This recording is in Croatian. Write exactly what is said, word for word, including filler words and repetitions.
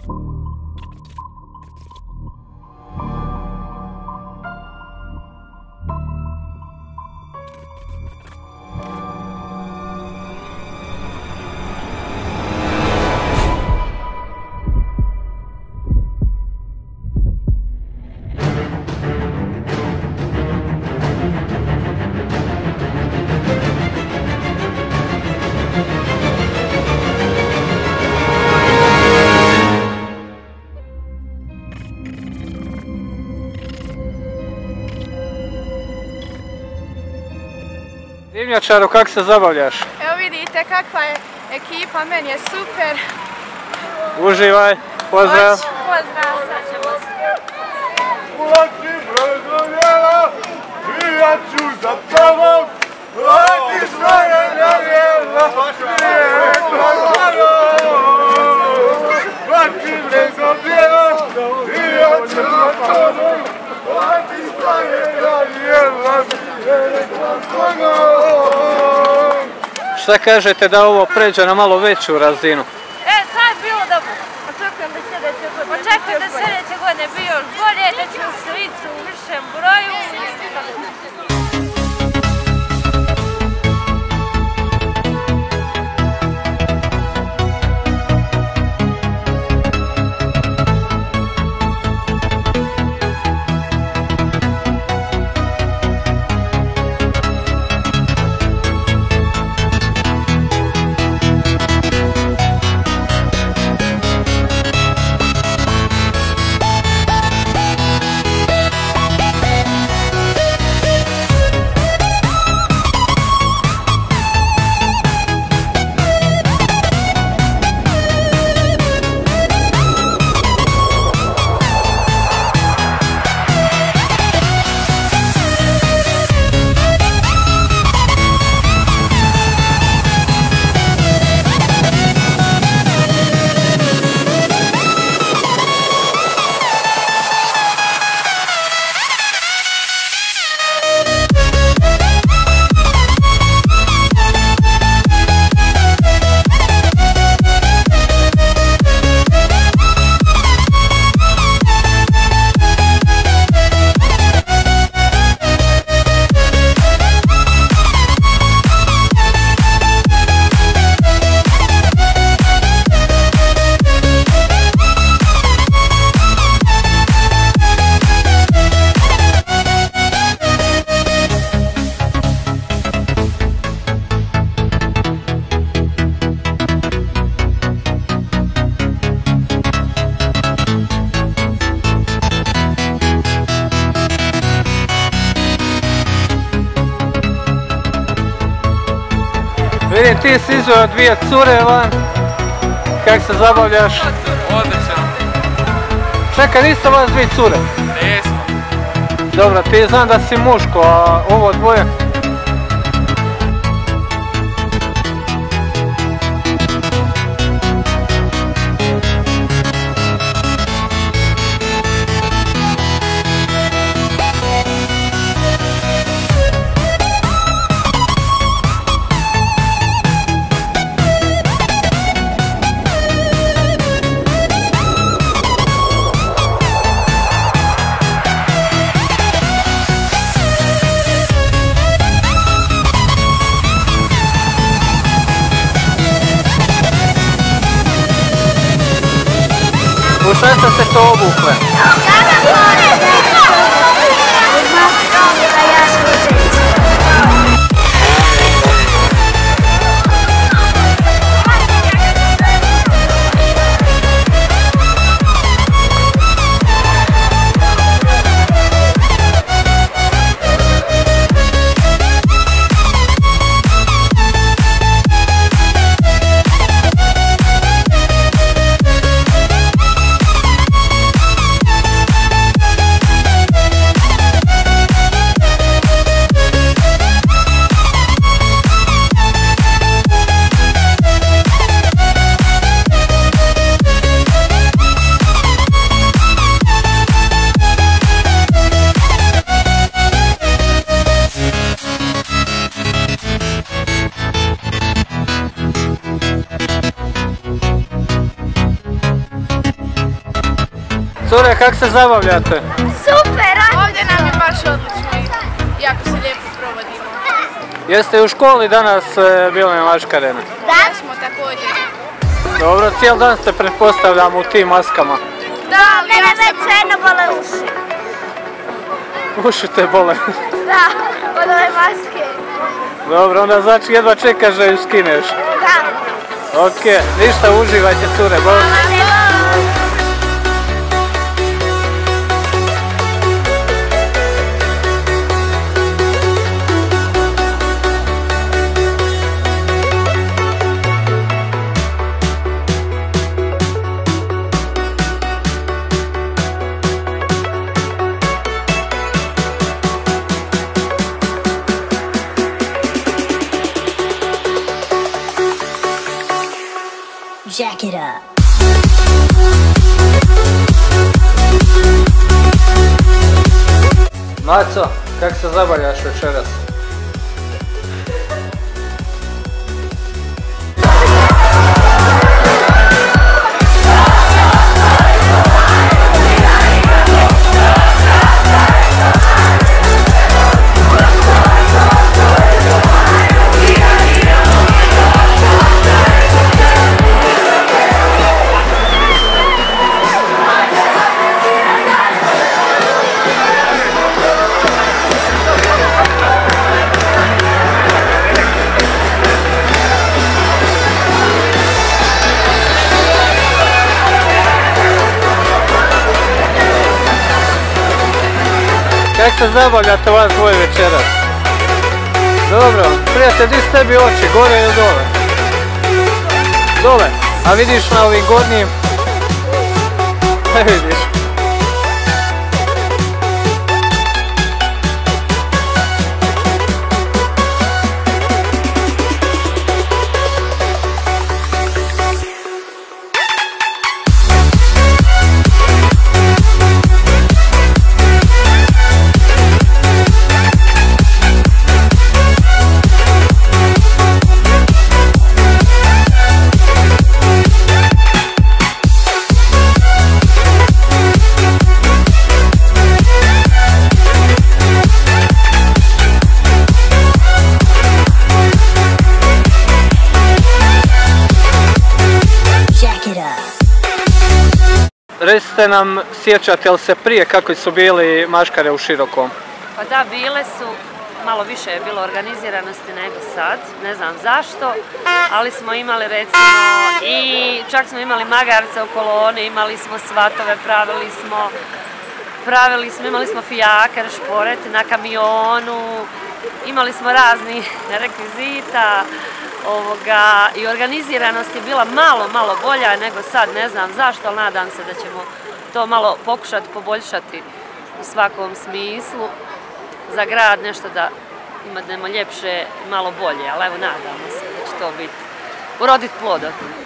Dimnjačaru, kako se zabavljaš? Evo vidite kakva je ekipa, meni je super. Uživaj, pozdrav. Oć, pozdrav, sad ćemo se. Ulači brzo i ja ću za tobom, leti svoje navjela, leti brzo i ja ću za tobom, leti svoje navjela. Šta kažete da ovo pređe na malo veću razinu? E, to je bilo dobro. Očekujem da sljedeće godine. Očekujem da sljedeće godine bi još bolje, da ćemo se vidjeti u višem broju. Vidim, ti si izveo dvije cure van. Kako se zabavljaš? Odlično. Čekaj, niste vas dvije cure? Nismo. Dobro, ti znam da si muško, a ovo dvoje? U šta ste se to obukle? Cure, kak se zabavljate? Super, a? Ovdje nam je baš odlično i jako se lijepo provodimo. Jeste u školi danas e, bili na maškarene? Da smo također. Dobro, cijel dan ste pretpostavljam u tim maskama. Da, ali ja Mene već sam... jedno bole uši. Uši te bole. Da, od ove maske. Dobro, onda znači jedva čekaš da ju skineš. Da. Ok, ništa, uživajte cure, bol. Jack it up. Maco, kak se zabavljaš večeras? Kako se zabavljate vas dvoje večeras? Dobro, prijatelj, di su tebi oči, gore ili dole? Dole, a vidiš na ovim gornjim? Ne vidiš. Recite nam, sjećate li se prije kako su bili maškare u Širokom? Pa da, bile su, malo više je bilo organiziranosti nego sad, ne znam zašto, ali smo imali recimo i čak smo imali magarce u koloni, imali smo svatove, pravili smo, pravili smo, imali smo fijake, šporet na kamionu, imali smo razni rekvizita. Ovoga, i organiziranost je bila malo, malo bolja nego sad, ne znam zašto, ali nadam se da ćemo to malo pokušati poboljšati u svakom smislu za grad, nešto da imamo ljepše, malo bolje, ali evo nadamo se da će to biti, uroditi plodom.